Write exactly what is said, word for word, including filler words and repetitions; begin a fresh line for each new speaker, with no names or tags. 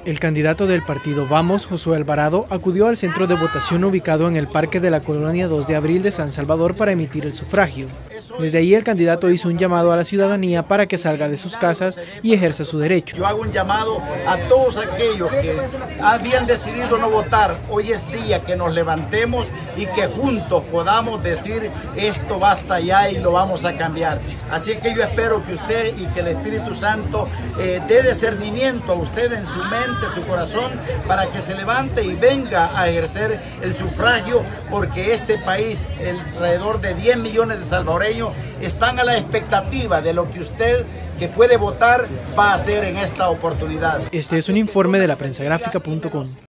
El candidato del partido Vamos, Josué Alvarado, acudió al centro de votación ubicado en el Parque de la Colonia dos de abril de San Salvador para emitir el sufragio. Desde ahí el candidato hizo un llamado a la ciudadanía para que salga de sus casas y ejerza su derecho.
Yo hago un llamado a todos aquellos que habían decidido no votar. Hoy es día que nos levantemos y que juntos podamos decir esto basta ya y lo vamos a cambiar. Así que yo espero que usted y que el Espíritu Santo eh, dé discernimiento a usted en su mente, su corazón, para que se levante y venga a ejercer el sufragio, porque este país, alrededor de diez millones de salvadoreños, están a la expectativa de lo que usted, que puede votar, va a hacer en esta oportunidad.
Este es un informe de la prensa gráfica punto com.